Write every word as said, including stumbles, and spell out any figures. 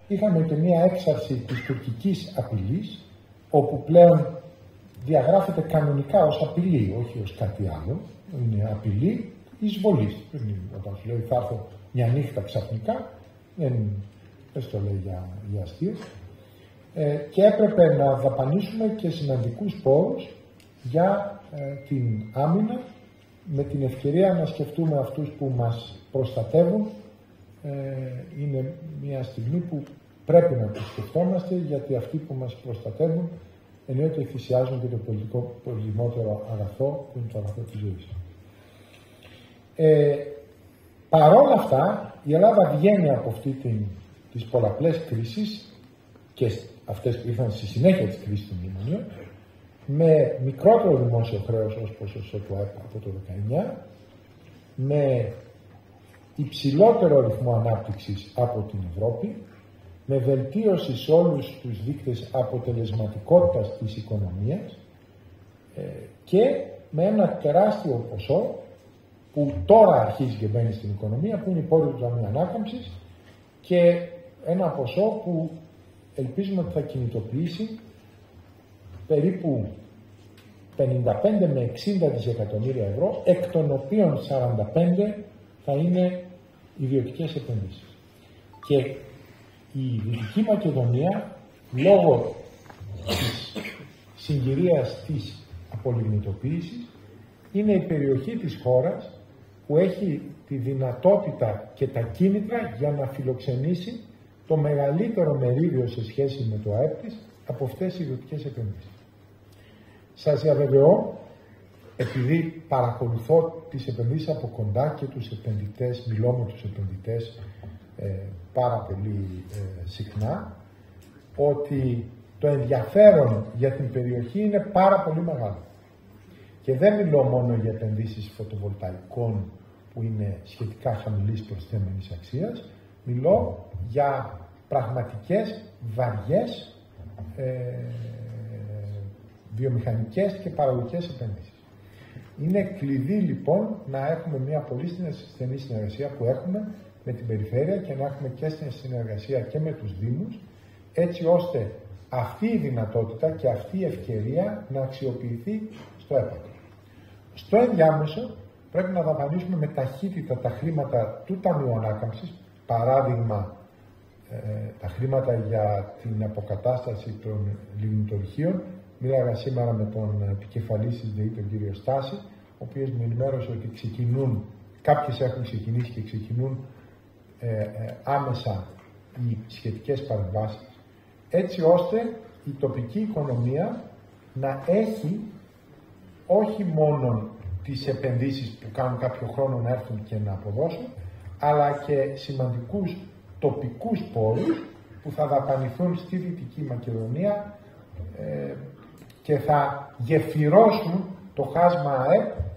είχαμε και μία έξαρση της τουρκικής απειλής, όπου πλέον διαγράφεται κανονικά ως απειλή, όχι ως κάτι άλλο. Είναι απειλή εισβολής. Όταν σου λέει θα έρθω μια νύχτα ξαφνικά, δεν, δεν στο λέει για, για αστείες. Ε, και έπρεπε να δαπανίσουμε και σημαντικούς πόρους για ε, την άμυνα, με την ευκαιρία να σκεφτούμε αυτούς που μας προστατεύουν. Ε, είναι μια στιγμή που πρέπει να τους σκεφτόμαστε, γιατί αυτοί που μας προστατεύουν εννοείται θυσιάζουν και το πολιτικό πολυμότερο αγαθό, που είναι το αγαθό της ζωής. Ε, παρόλα αυτά, η Ελλάδα βγαίνει από αυτή την, τις πολλαπλές κρίσεις, και αυτές που ήρθαν στη συνέχεια της κρίσης των μνημονίων, με μικρότερο δημόσιο χρέος ως ποσοστό του ΑΕΠ από το δεκαεννιά, με υψηλότερο ρυθμό ανάπτυξης από την Ευρώπη, με βελτίωση σε όλους τους δείκτες αποτελεσματικότητας της οικονομίας ε, και με ένα τεράστιο ποσό που τώρα αρχίζει και μπαίνει στην οικονομία, που είναι η πόρη του Ταμείου Ανάκαμψης, και ένα ποσό που ελπίζουμε ότι θα κινητοποιήσει περίπου πενήντα πέντε με εξήντα δισεκατομμύρια ευρώ, εκ των οποίων σαράντα πέντε θα είναι ιδιωτικές επενδύσεις. Και η Δυτική Μακεδονία, λόγω της συγκυρίας της απολιγνητοποίησης, είναι η περιοχή της χώρας που έχει τη δυνατότητα και τα κίνητρα για να φιλοξενήσει το μεγαλύτερο μερίδιο σε σχέση με το ΑΕΠ της από αυτές τις ιδιωτικές επενδύσεις. Σας διαβεβαιώ, επειδή παρακολουθώ τις επενδύσεις από κοντά και τους επενδυτές, μιλώ με τους επενδυτές ε, πάρα πολύ ε, συχνά, ότι το ενδιαφέρον για την περιοχή είναι πάρα πολύ μεγάλο. Και δεν μιλώ μόνο για επενδύσεις φωτοβολταϊκών που είναι σχετικά χαμηλής προσθέμενης αξίας, μιλώ για πραγματικές, βαριές, ε, βιομηχανικές και παραγωγικές επενδύσεις. Είναι κλειδί λοιπόν να έχουμε μια πολύ στενή συνεργασία που έχουμε με την περιφέρεια και να έχουμε και στην συνεργασία και με τους Δήμους, έτσι ώστε αυτή η δυνατότητα και αυτή η ευκαιρία να αξιοποιηθεί στο έπακρο. Στο ενδιάμεσο πρέπει να δαπανίσουμε με ταχύτητα τα χρήματα του Ταμείου Ανάκαμψης, παράδειγμα ε, τα χρήματα για την αποκατάσταση των λιμνητορυχείων. Μίλαγα σήμερα με τον επικεφαλής της ΔΕΗ, τον κύριο Στάση, ο οποίος με ενημέρωσε ότι ξεκινούν, κάποιες έχουν ξεκινήσει και ξεκινούν ε, ε, άμεσα οι σχετικές παρεμβάσεις, έτσι ώστε η τοπική οικονομία να έχει όχι μόνο τις επενδύσεις που κάνουν κάποιο χρόνο να έρθουν και να αποδώσουν, αλλά και σημαντικούς τοπικούς πόρους που θα δαπανηθούν στη Δυτική Μακεδονία ε, και θα γεφυρώσουν το χάσμα ΑΕΠ